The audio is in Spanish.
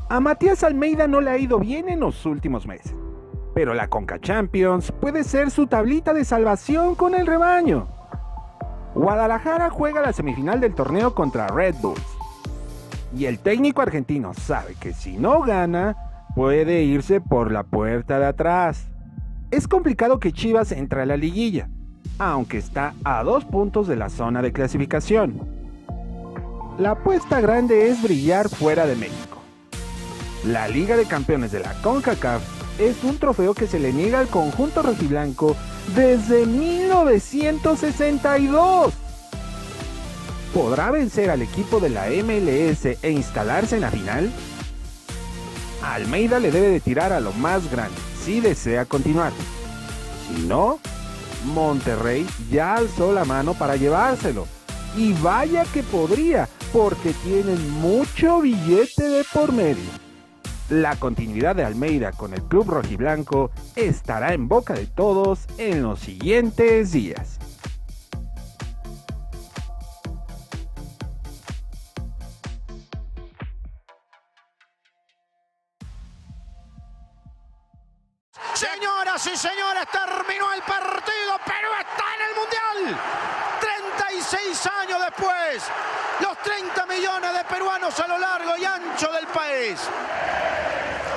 A Matías Almeida no le ha ido bien en los últimos meses, pero la Conca Champions puede ser su tablita de salvación con el rebaño. Guadalajara juega la semifinal del torneo contra Red Bulls, y el técnico argentino sabe que si no gana, puede irse por la puerta de atrás. Es complicado que Chivas entre a la liguilla, aunque está a 2 puntos de la zona de clasificación. La apuesta grande es brillar fuera de México. La Liga de Campeones de la CONCACAF es un trofeo que se le niega al conjunto rojiblanco desde 1962. ¿Podrá vencer al equipo de la MLS e instalarse en la final? Almeida le debe de tirar a lo más grande si desea continuar. Si no, Monterrey ya alzó la mano para llevárselo. Y vaya que podría, porque tienen mucho billete de por medio. La continuidad de Almeida con el club rojiblanco estará en boca de todos en los siguientes días. Señoras y señores, terminó el partido, Perú está en el Mundial. 36 años después, los 30 millones de peruanos a lo largo y ancho del país